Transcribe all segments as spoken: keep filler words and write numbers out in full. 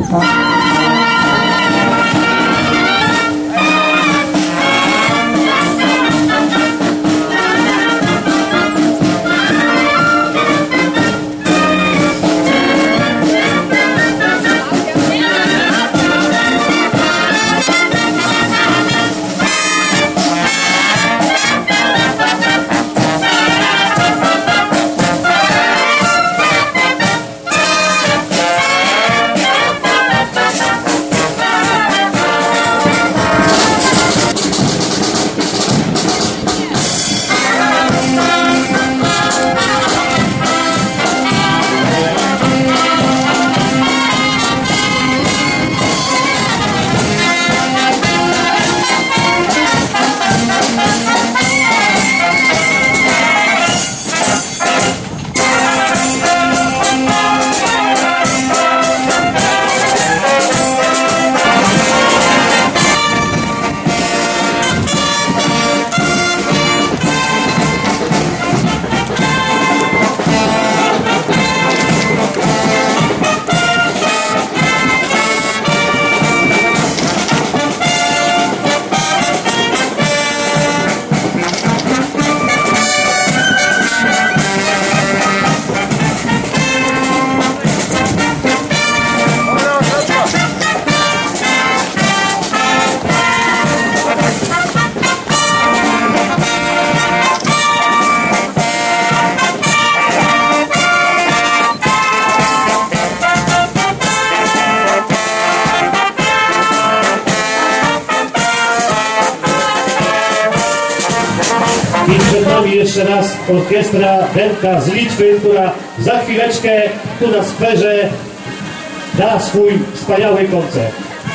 I przed nami jeszcze raz orkiestra Denka z Litwy, która za chwileczkę tu na skwerze da swój wspaniały koncert.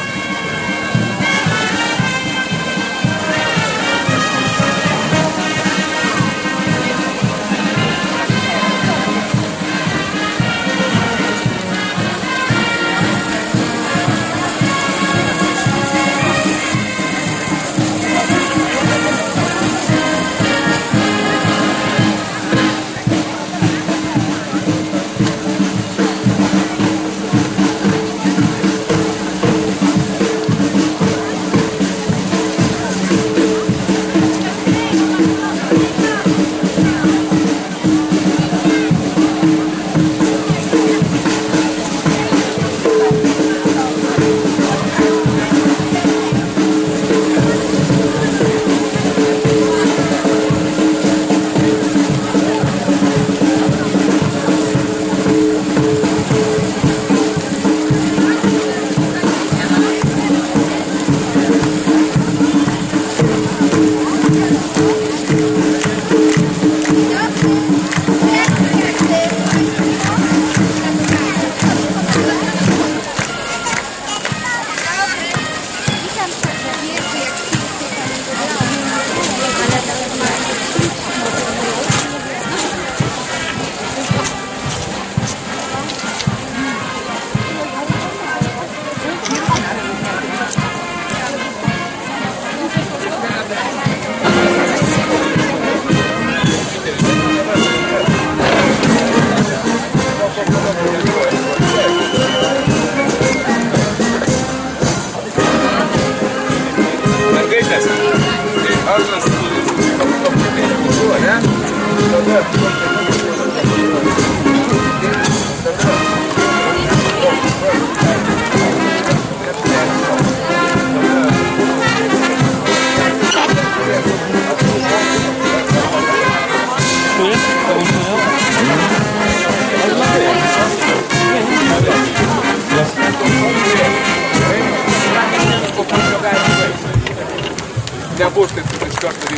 Der Busch, der zerstört den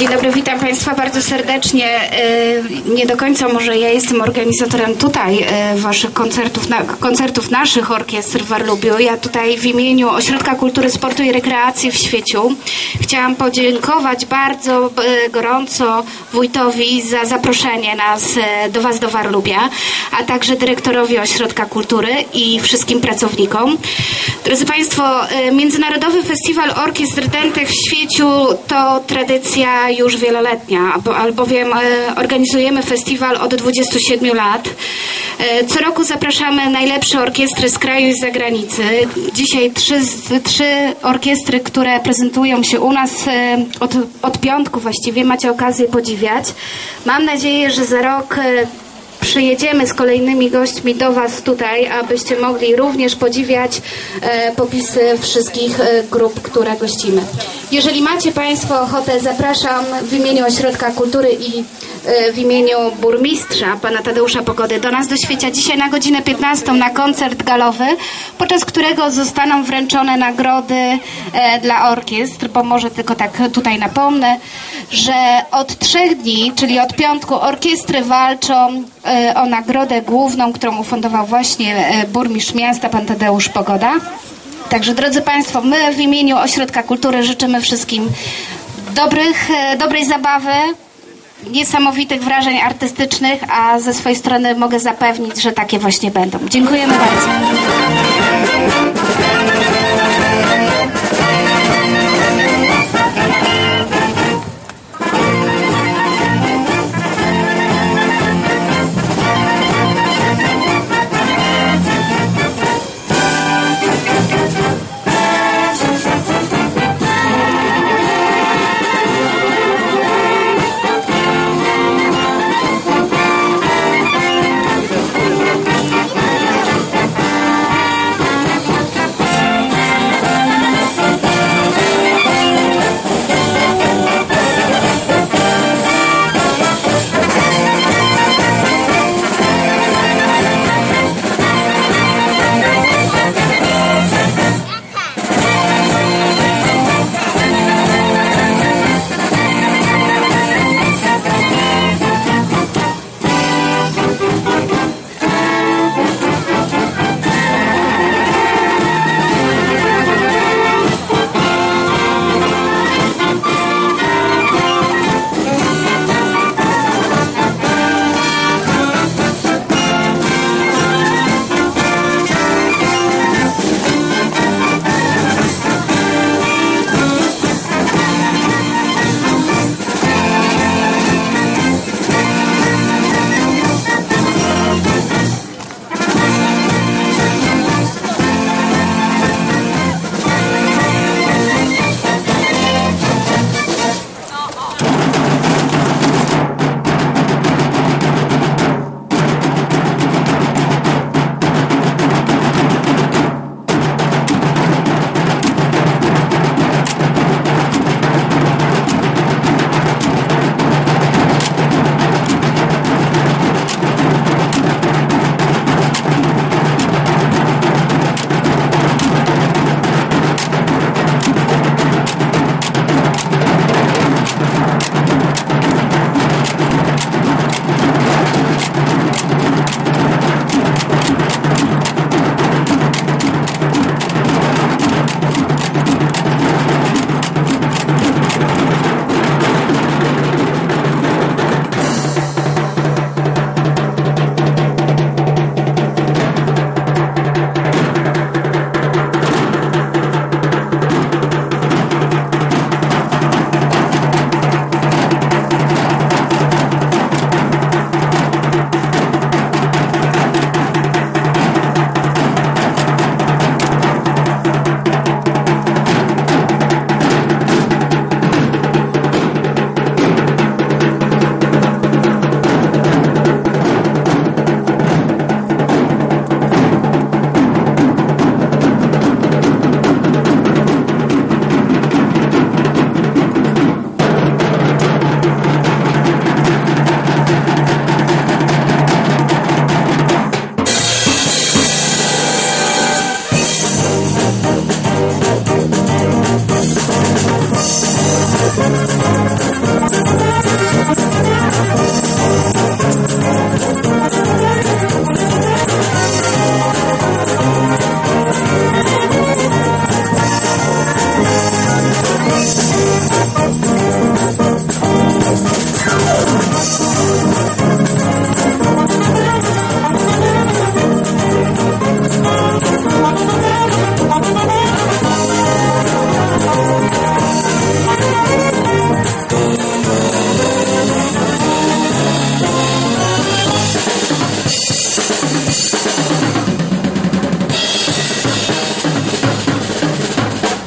Dzień dobry, witam Państwa bardzo serdecznie. Nie do końca może ja jestem organizatorem tutaj waszych koncertów, koncertów naszych orkiestr w Warlubiu. Ja tutaj w imieniu Ośrodka Kultury, Sportu i Rekreacji w Świeciu chciałam podziękować bardzo gorąco wójtowi za zaproszenie nas do Was do Warlubia, a także dyrektorowi Ośrodka Kultury i wszystkim pracownikom. Drodzy Państwo, Międzynarodowy Festiwal Orkiestr Dętych w Świeciu to tradycja już wieloletnia, albowiem organizujemy festiwal od dwudziestu siedmiu lat. Co roku zapraszamy najlepsze orkiestry z kraju i z zagranicy. Dzisiaj trzy, trzy orkiestry, które prezentują się u nas od, od piątku właściwie, macie okazję podziwiać. Mam nadzieję, że za rok przyjedziemy z kolejnymi gośćmi do Was tutaj, abyście mogli również podziwiać e, popisy wszystkich e, grup, które gościmy. Jeżeli macie Państwo ochotę, zapraszam w imieniu Ośrodka Kultury i e, w imieniu burmistrza, pana Tadeusza Pogody, do nas do Świecia dzisiaj na godzinę piętnastą na koncert galowy, podczas którego zostaną wręczone nagrody e, dla orkiestr, bo może tylko tak tutaj napomnę, że od trzech dni, czyli od piątku, orkiestry walczą o nagrodę główną, którą ufundował właśnie burmistrz miasta, pan Tadeusz Pogoda. Także drodzy Państwo, my w imieniu Ośrodka Kultury życzymy wszystkim dobrych, dobrej zabawy, niesamowitych wrażeń artystycznych, a ze swojej strony mogę zapewnić, że takie właśnie będą. Dziękujemy bardzo.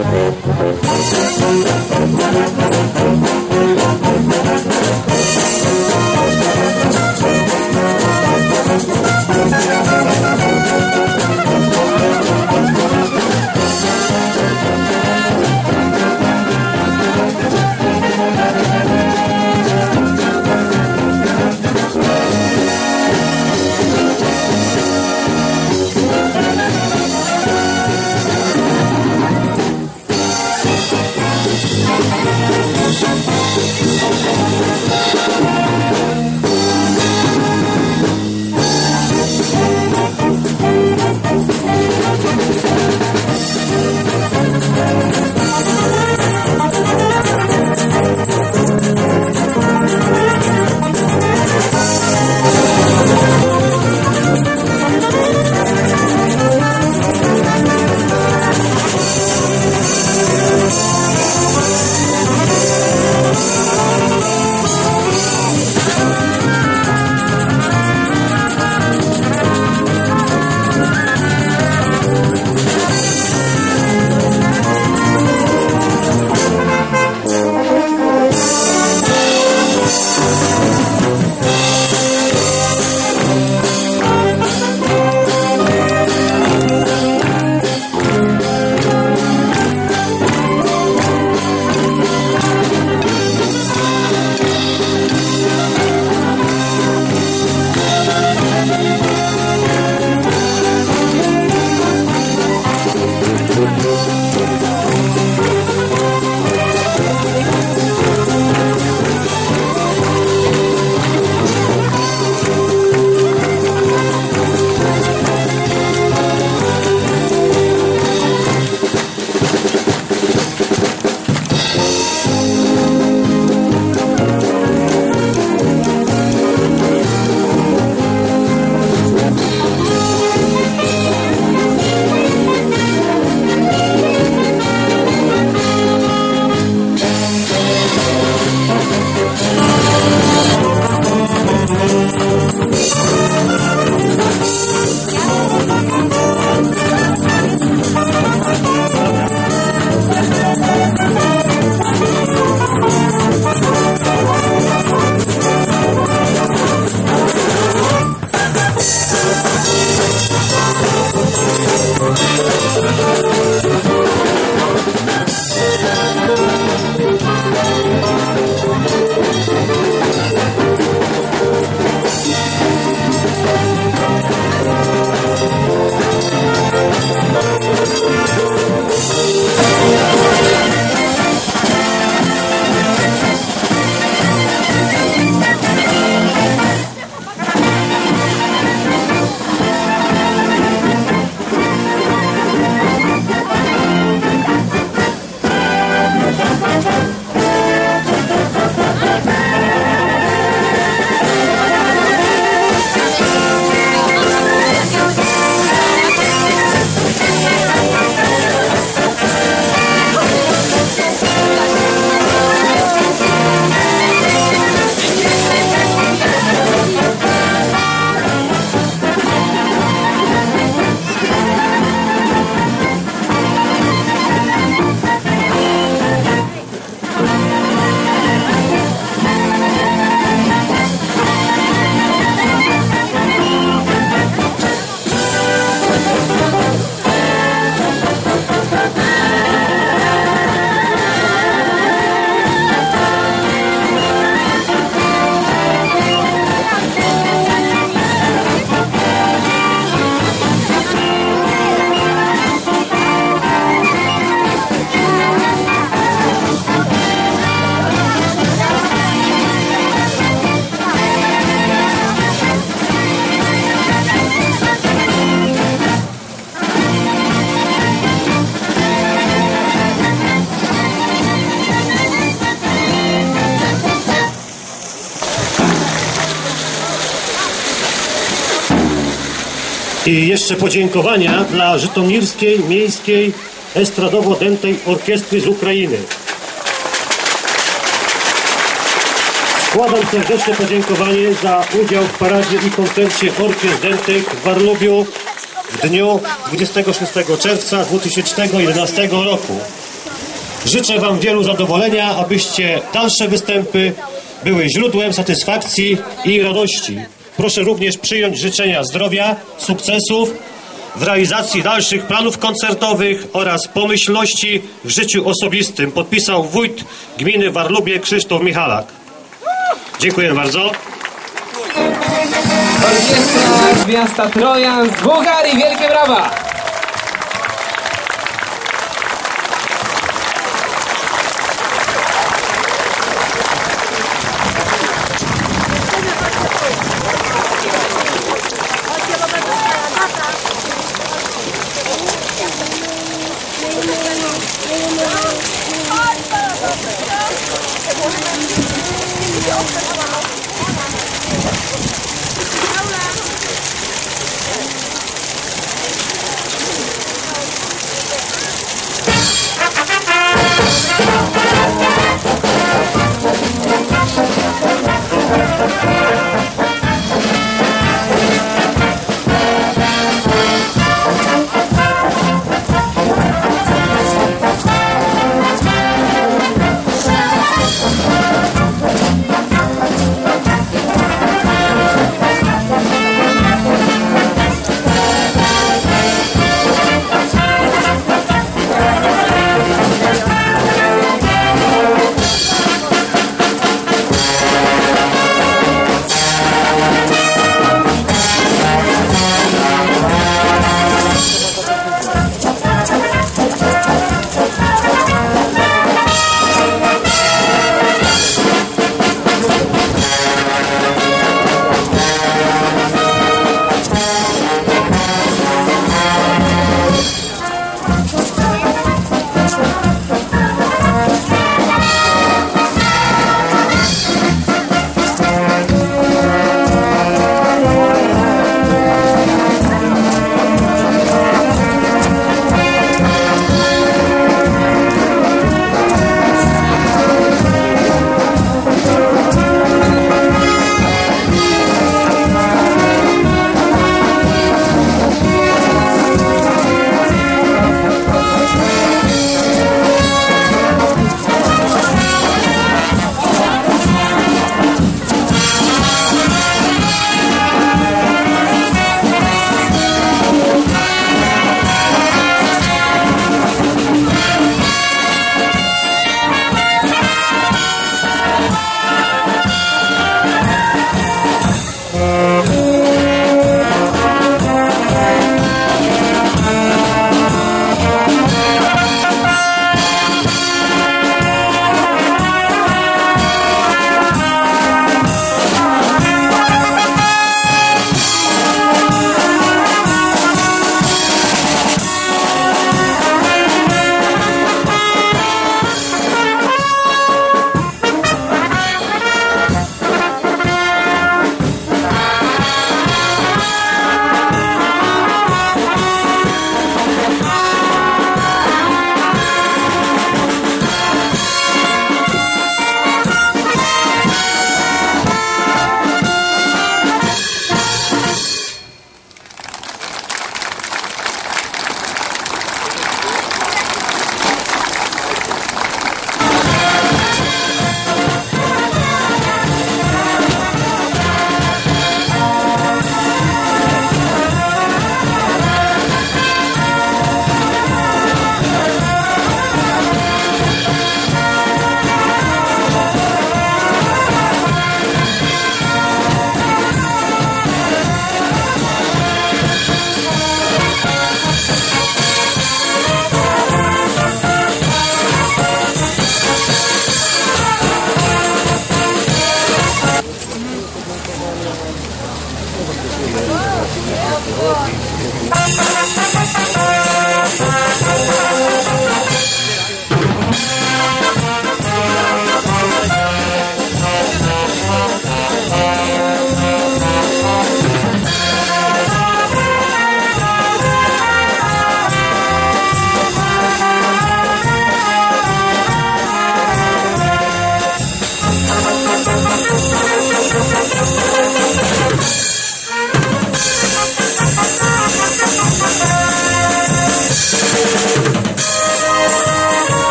I jeszcze podziękowania dla Żytomierskiej Miejskiej Estradowo-Dętej Orkiestry z Ukrainy. Składam serdeczne podziękowanie za udział w paradzie i koncercie orkiestr dętych w Warlubiu w dniu dwudziestego szóstego czerwca dwa tysiące jedenastego roku. Życzę Wam wielu zadowolenia, abyście dalsze występy były źródłem satysfakcji i radości. Proszę również przyjąć życzenia zdrowia, sukcesów w realizacji dalszych planów koncertowych oraz pomyślności w życiu osobistym. Podpisał wójt gminy Warlubie Krzysztof Michalak. Dziękuję bardzo. Orkiestra z miasta Trojan z Bułgarii. Wielkie brawa!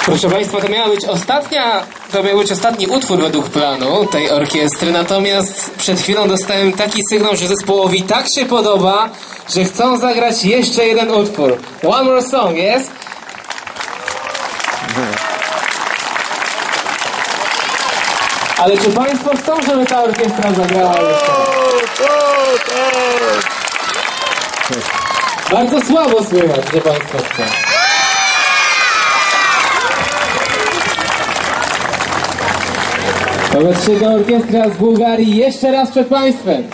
Proszę Państwa, to miała być ostatnia, to miał być ostatni utwór według planu tej orkiestry, natomiast przed chwilą dostałem taki sygnał, że zespołowi tak się podoba, że chcą zagrać jeszcze jeden utwór. One more song, jest? Ale czy Państwo chcą, żeby ta orkiestra zagrała jeszcze? Bardzo słabo słychać, że Państwo chcą. Wobec czego orkiestra z Bułgarii jeszcze raz przed Państwem.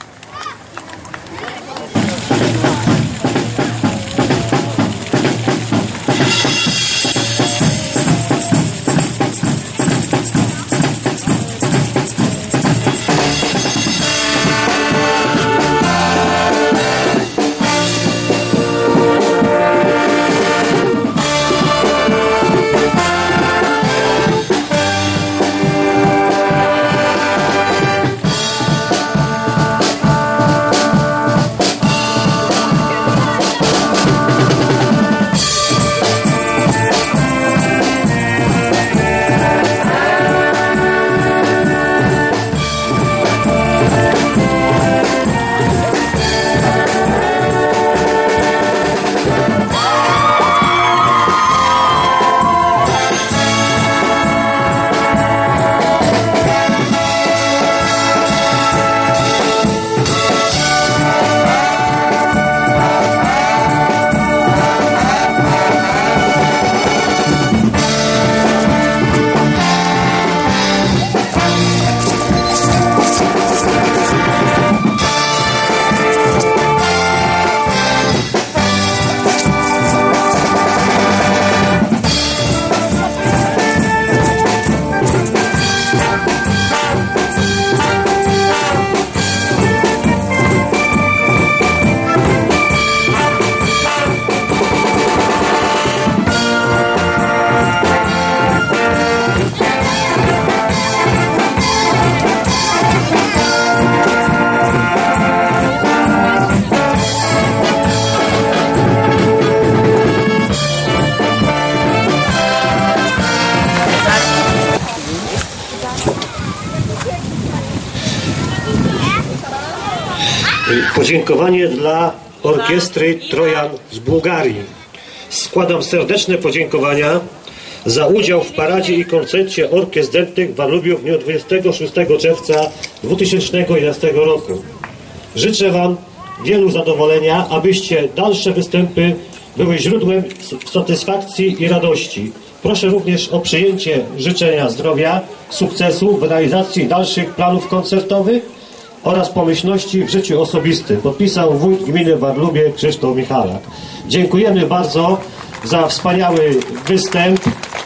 Podziękowanie dla orkiestry Trojan z Bułgarii. Składam serdeczne podziękowania za udział w paradzie i koncercie orkiestr dętych w Walubiu w dniu dwudziestego szóstego czerwca dwa tysiące jedenastego roku. Życzę Wam wielu zadowolenia, abyście dalsze występy były źródłem satysfakcji i radości. Proszę również o przyjęcie życzenia zdrowia, sukcesu w realizacji dalszych planów koncertowych oraz pomyślności w życiu osobistym. Podpisał wójt gminy Warlubie Krzysztof Michalak. Dziękujemy bardzo za wspaniały występ.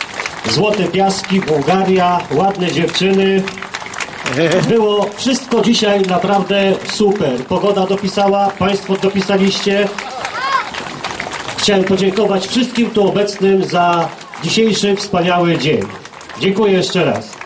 Złote Piaski, Bułgaria, ładne dziewczyny. Było wszystko dzisiaj naprawdę super. Pogoda dopisała, Państwo dopisaliście. Chciałem podziękować wszystkim tu obecnym za dzisiejszy wspaniały dzień. Dziękuję jeszcze raz.